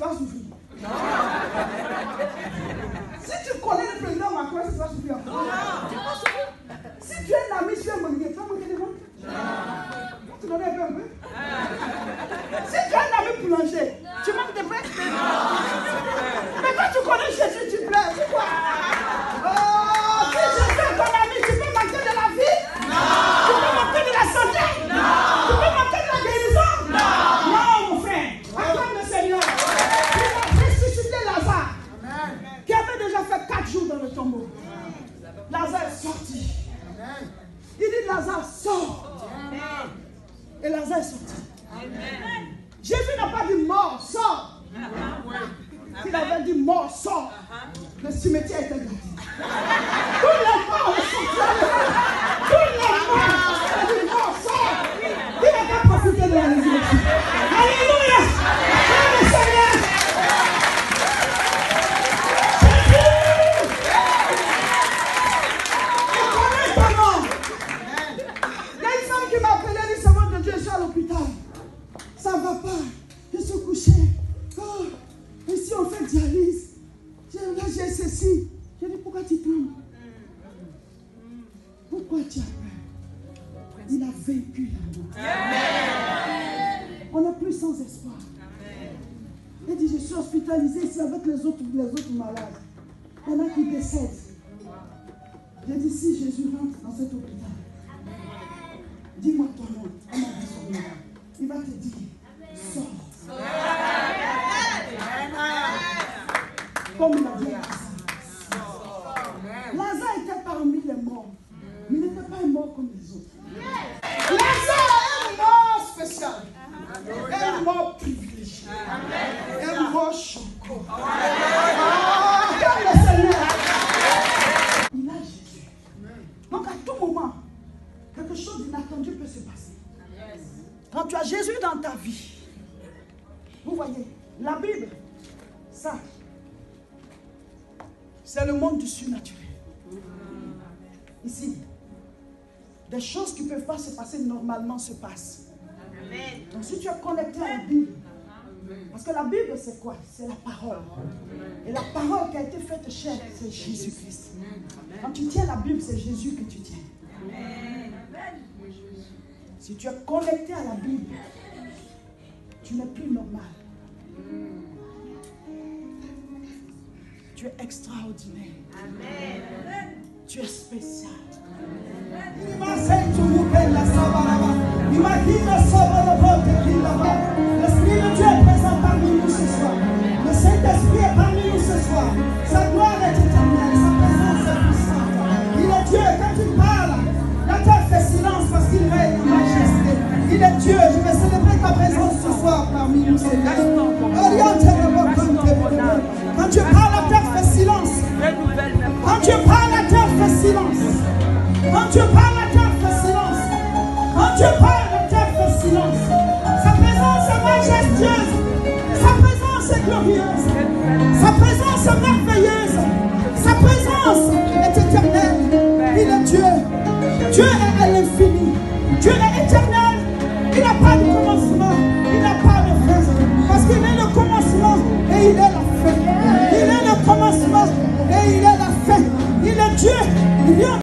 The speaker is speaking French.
va souffrir. Si tu connais le président Macron, ça va souffrir. Si tu es un ami, tu es un manguier, tu vas manquer de monde. Tu donnes un peu. Si tu es un ami boulanger, tu manques de pain. Mais quand tu connais Jésus, tu pleures. Pourquoi? Oh, si Jésus est ton ami, tu peux manquer de la vie? Tu peux manquer de la santé? Tu peux manquer de la guérison? Non, mon frère. Acclame le Seigneur. Il a ressuscité Lazare, qui avait déjà fait 4 jours dans le tombeau. Lazare est sorti. Il dit Lazare sort. Et Lazare est sorti. Jésus n'a pas dit mort, sort. S'il avait dit mort, sort, le cimetière était gardé. Tous les morts sont sortis. Tous les morts ont dit mort, sort. Il n'a pas profité de la résurrection. Alléluia. Acclame le Seigneur. Qui m'a appelé, dit Seigneur de Dieu, je suis à l'hôpital. Ça ne va pas. Je suis couché. Oh, ici on fait dialyse. Là j'ai ceci. Je dis pourquoi tu trembles? Pourquoi tu as peur? Il a vaincu la mort. On n'est plus sans espoir. Il dit je suis hospitalisé ici avec les autres malades. Il y en a qui décèdent. J'ai dit si Jésus rentre dans cet hôpital, dis-moi ton nom, on m'a dit son nom. Il va te dire, sors. Comme il a dit à Lazare. Lazare était parmi les morts. Mais il n'était pas un mort comme les autres. Lazare est un mort spécial. Un mort privilégié. Un mort choquant. Comme le Seigneur. Il a Jésus. Donc à tout moment, quelque chose d'inattendu peut se passer. Quand tu as Jésus dans ta vie, vous voyez, la Bible, ça, c'est le monde du surnaturel. Ici, des choses qui ne peuvent pas se passer normalement se passent. Donc si tu es connecté à la Bible, parce que la Bible c'est quoi? C'est la parole. Et la parole qui a été faite chair, c'est Jésus-Christ. Quand tu tiens la Bible, c'est Jésus que tu tiens. Si tu es connecté à la Bible, tu n'es plus normal. Tu es extraordinaire. Tu es spécial. L'Esprit de Dieu est présent parmi nous ce soir. Le Saint-Esprit est parmi nous ce soir. Sa gloire est éternelle, sa présence est puissante. Il est Dieu. Quand tu parles, la terre fait silence parce qu'il règne en majesté. Il est Dieu. Je vais célébrer ta présence ce soir parmi nous, Seigneur. Quand tu parles, la terre fait silence. Quand tu parles, la terre fait silence. Quand tu parles, la terre fait silence. Quand tu parles, la terre fait silence. Sa présence est majestueuse. Sa présence est glorieuse. Sa présence est merveilleuse. Sa présence est éternelle. Il est Dieu. Dieu est à l'infini. Dieu est éternel. Il n'a pas de commencement. Il n'a pas de fin. Parce qu'il est le commencement et il est la fin. Il est le commencement et il est la fin. Il est Dieu. Il est